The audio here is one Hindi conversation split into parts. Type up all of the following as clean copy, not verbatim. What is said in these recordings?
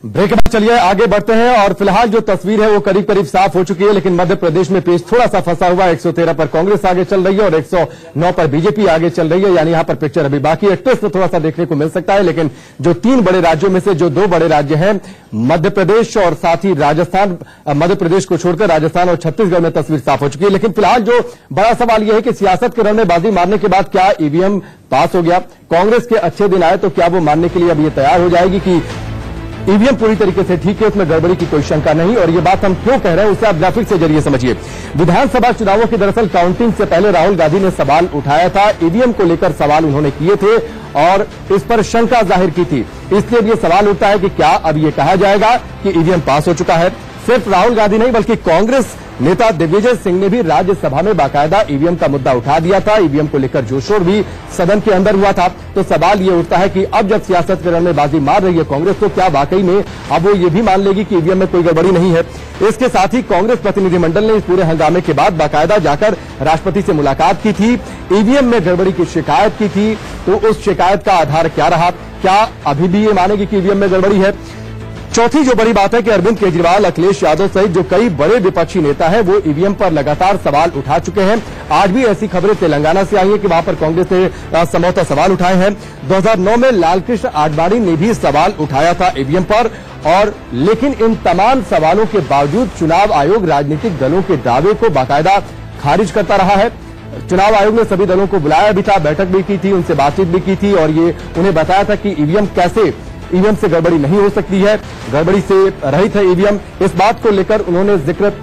ब्रेक के बाद चलिए आगे बढ़ते हैं और फिलहाल जो तस्वीर है वो करीब करीब साफ हो चुकी है, लेकिन मध्य प्रदेश में पेच थोड़ा सा फंसा हुआ है। 113 पर कांग्रेस आगे चल रही है और 109 पर बीजेपी आगे चल रही है, यानी यहां पर पिक्चर अभी बाकी है। ट्विस्ट थोड़ा सा देखने को मिल सकता है, लेकिन जो 3 बड़े राज्यों में से जो 2 बड़े राज्य हैं मध्य प्रदेश और साथ ही राजस्थान, मध्य प्रदेश को छोड़कर राजस्थान और छत्तीसगढ़ में तस्वीर साफ हो चुकी है। लेकिन फिलहाल जो बड़ा सवाल यह है कि सियासत के रण में बाजी मारने के बाद क्या ईवीएम पास हो गया, कांग्रेस के अच्छे दिन आए तो क्या वो मानने के लिए अब ये तैयार हो जाएगी कि ईवीएम पूरी तरीके से ठीक है, उसमें गड़बड़ी की कोई शंका नहीं। और ये बात हम क्यों कह रहे हैं उसे आप ग्राफिक के जरिए समझिए। विधानसभा चुनावों की दरअसल काउंटिंग से पहले राहुल गांधी ने सवाल उठाया था, ईवीएम को लेकर सवाल उन्होंने किए थे और इस पर शंका जाहिर की थी। इसलिए ये सवाल उठता है कि क्या अब ये कहा जाएगा कि ईवीएम पास हो चुका है। सिर्फ राहुल गांधी नहीं बल्कि कांग्रेस नेता दिग्विजय सिंह ने भी राज्यसभा में बाकायदा ईवीएम का मुद्दा उठा दिया था। ईवीएम को लेकर जोशोर भी सदन के अंदर हुआ था। तो सवाल ये उठता है कि अब जब सियासत के रण में बाजी मार रही है कांग्रेस, तो क्या वाकई में अब वो ये भी मान लेगी कि ईवीएम में कोई गड़बड़ी नहीं है। इसके साथ ही कांग्रेस प्रतिनिधिमंडल ने इस पूरे हंगामे के बाद बाकायदा जाकर राष्ट्रपति से मुलाकात की थी, ईवीएम में गड़बड़ी की शिकायत की थी। तो उस शिकायत का आधार क्या रहा, क्या अभी भी ये मानेगी कि ईवीएम में गड़बड़ी है। चौथी जो बड़ी बात है कि अरविंद केजरीवाल, अखिलेश यादव सहित जो कई बड़े विपक्षी नेता हैं वो ईवीएम पर लगातार सवाल उठा चुके हैं। आज भी ऐसी खबरें तेलंगाना से आई हैं कि वहां पर कांग्रेस ने संभवतः सवाल उठाए हैं। 2009 में लालकृष्ण आडवाणी ने भी सवाल उठाया था ईवीएम पर, और लेकिन इन तमाम सवालों के बावजूद चुनाव आयोग राजनीतिक दलों के दावे को बाकायदा खारिज करता रहा है। चुनाव आयोग ने सभी दलों को बुलाया भी था, बैठक भी की थी, उनसे बातचीत भी की थी और ये उन्हें बताया था कि ईवीएम से गड़बड़ी नहीं हो सकती है, गड़बड़ी से रहित है ईवीएम। इस बात को लेकर उन्होंने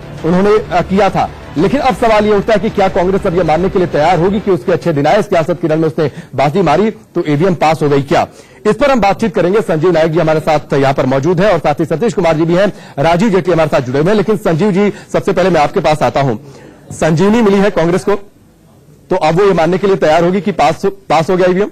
किया था। लेकिन अब सवाल ये उठता है कि क्या कांग्रेस अब यह मानने के लिए तैयार होगी कि उसके अच्छे दिन आए, सियासत के रण में उसने बाजी मारी तो ईवीएम पास हो गई क्या। इस पर हम बातचीत करेंगे। संजीव नायक जी हमारे साथ यहां पर मौजूद है और साथ ही सतीश कुमार जी भी हैं, राजीव जेटली हमारे साथ जुड़े हुए हैं। लेकिन संजीव जी, सबसे पहले मैं आपके पास आता हूं। संजीवनी मिली है कांग्रेस को, तो अब वो ये मानने के लिए तैयार होगी कि पास हो गया ईवीएम।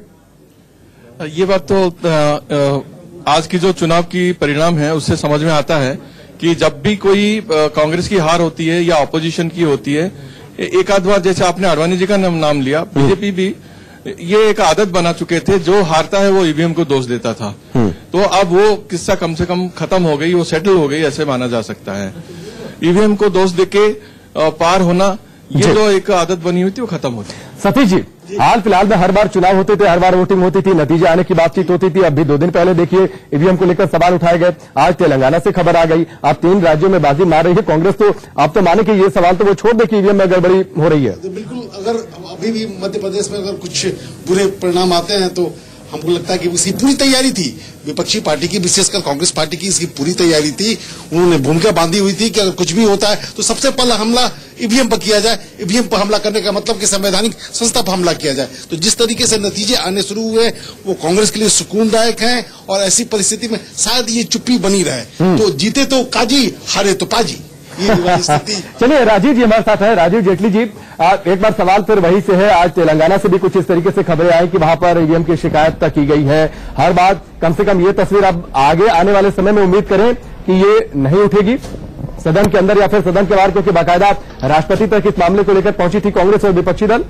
ये बात तो आज की जो चुनाव की परिणाम है उससे समझ में आता है कि जब भी कोई कांग्रेस की हार होती है या ऑपोजिशन की होती है, एक आध बार जैसे आपने आडवाणी जी का नाम लिया, बीजेपी भी ये एक आदत बना चुके थे, जो हारता है वो ईवीएम को दोष देता था। तो अब वो किस्सा कम से कम खत्म हो गई, वो सेटल हो गई, ऐसे माना जा सकता है। ईवीएम को दोष देके पार होना, ये जो एक आदत बनी हुई थी वो खत्म होती है। सतीश जी, हाल फिलहाल में हर बार चुनाव होते थे, हर बार वोटिंग होती थी, नतीजे आने की बातचीत होती थी। अभी 2 दिन पहले देखिए ईवीएम को लेकर सवाल उठाए गए, आज तेलंगाना से खबर आ गई। अब 3 राज्यों में बाजी मार रही है कांग्रेस, तो आप तो माने कि ये सवाल तो वो छोड़ दे कि ईवीएम में गड़बड़ी हो रही है। बिल्कुल, अगर अभी भी मध्य प्रदेश में अगर कुछ बुरे परिणाम आते हैं तो हमको लगता है कि इसकी पूरी तैयारी थी, विपक्षी पार्टी की, विशेषकर कांग्रेस पार्टी की इसकी पूरी तैयारी थी। उन्होंने भूमिका बांधी हुई थी कि अगर कुछ भी होता है तो सबसे पहला हमला ईवीएम पर किया जाए। ईवीएम पर हमला करने का मतलब कि संवैधानिक संस्था पर हमला किया जाए। तो जिस तरीके से नतीजे आने शुरू हुए वो कांग्रेस के लिए सुकूनदायक हैं और ऐसी परिस्थिति में शायद ये चुप्पी बनी रहे। तो जीते तो काजी, हारे तो पाजी, ये स्थिति। चलिए राजीव जी हमारे साथ है, राजीव जेटली जी, एक बार सवाल फिर वही से है। आज तेलंगाना से भी कुछ इस तरीके से खबरें आई कि वहां पर ईवीएम की शिकायत तक की गई है। हर बात कम से कम ये तस्वीर अब आगे आने वाले समय में उम्मीद करें कि ये नहीं उठेगी सदन के अंदर या फिर सदन के बाहर, क्योंकि बाकायदा राष्ट्रपति तक इस मामले को लेकर पहुंची थी कांग्रेस और विपक्षी दल।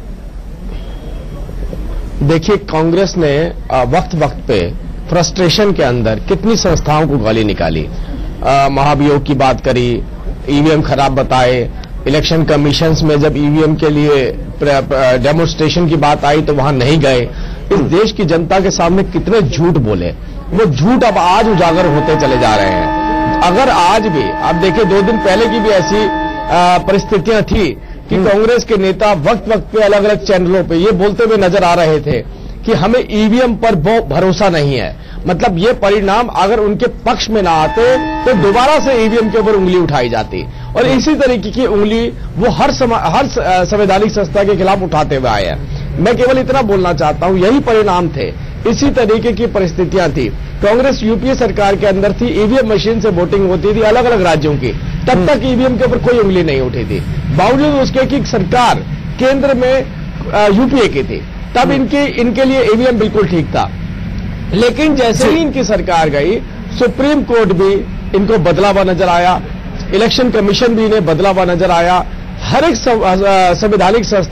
देखिए, कांग्रेस ने वक्त पे फ्रस्ट्रेशन के अंदर कितनी संस्थाओं को गाली निकाली, महाभियोग की बात करी, ईवीएम खराब बताए, इलेक्शन कमीशंस में जब ईवीएम के लिए डेमोन्स्ट्रेशन की बात आई तो वहां नहीं गए। इस देश की जनता के सामने कितने झूठ बोले, वो झूठ अब आज उजागर होते चले जा रहे हैं। अगर आज भी आप देखिए, 2 दिन पहले की भी ऐसी परिस्थितियां थी कि कांग्रेस के नेता वक्त पे अलग अलग चैनलों पे ये बोलते हुए नजर आ रहे थे कि हमें ईवीएम पर भरोसा नहीं है। मतलब ये परिणाम अगर उनके पक्ष में ना आते तो दोबारा से ईवीएम के ऊपर उंगली उठाई जाती, और इसी तरीके की उंगली वो हर संवैधानिक संस्था के खिलाफ उठाते हुए आए हैं। मैं केवल इतना बोलना चाहता हूं, यही परिणाम थे, इसी तरीके की परिस्थितियां थी। कांग्रेस यूपीए सरकार के अंदर थी, ईवीएम मशीन से वोटिंग होती थी अलग अलग राज्यों की, तब तक ईवीएम के ऊपर कोई उंगली नहीं उठी थी, बावजूद उसके कि सरकार केंद्र में यूपीए की थी, तब इनके लिए ईवीएम बिल्कुल ठीक था। लेकिन जैसे ही इनकी सरकार गई, सुप्रीम कोर्ट भी इनको बदला हुआ नजर आया, इलेक्शन कमीशन भी इन्हें बदला हुआ नजर आया, हर एक संवैधानिक संस्था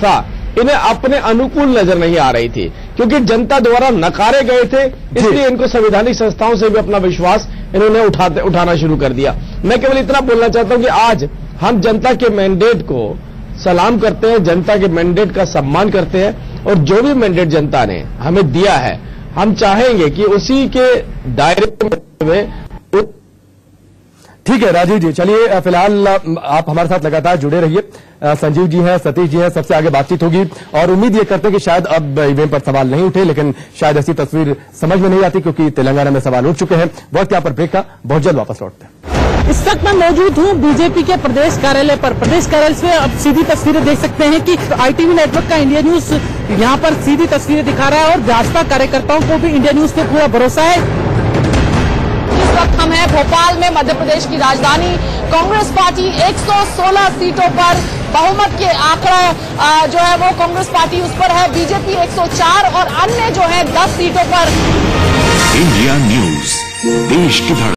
इन्हें अपने अनुकूल नजर नहीं आ रही थी, क्योंकि जनता द्वारा नकारे गए थे, इसलिए इनको संवैधानिक संस्थाओं से भी अपना विश्वास इन्होंने उठाना शुरू कर दिया। मैं केवल इतना बोलना चाहता हूं कि आज हम जनता के मैंडेट को सलाम करते हैं, जनता के मैंडेट का सम्मान करते हैं, और जो भी मैंडेट जनता ने हमें दिया है, हम चाहेंगे कि उसी के दायरे में। ठीक है राजीव जी, चलिए फिलहाल आप हमारे साथ लगातार जुड़े रहिए। संजीव जी हैं, सतीश जी हैं, सबसे आगे बातचीत होगी और उम्मीद ये करते हैं कि शायद अब ईवीएम पर सवाल नहीं उठे, लेकिन शायद ऐसी तस्वीर समझ में नहीं आती क्योंकि तेलंगाना में सवाल उठ चुके हैं। वक्त यहाँ पर ब्रेक का, बहुत जल्द वापस लौटते हैं। इस वक्त मैं मौजूद हूँ बीजेपी के प्रदेश कार्यालय पर। प्रदेश कार्यालय से अब सीधी तस्वीरें देख सकते हैं कि ITV नेटवर्क का इंडिया न्यूज यहाँ पर सीधी तस्वीरें दिखा रहा है और भाजपा कार्यकर्ताओं को भी इंडिया न्यूज पे पूरा भरोसा है। इस वक्त हम हैं भोपाल में, मध्य प्रदेश की राजधानी। कांग्रेस पार्टी 116 सीटों पर बहुमत के आंकड़ा जो है वो कांग्रेस पार्टी उस पर है, बीजेपी 104 और अन्य जो है 10 सीटों पर। इंडिया न्यूज, देश की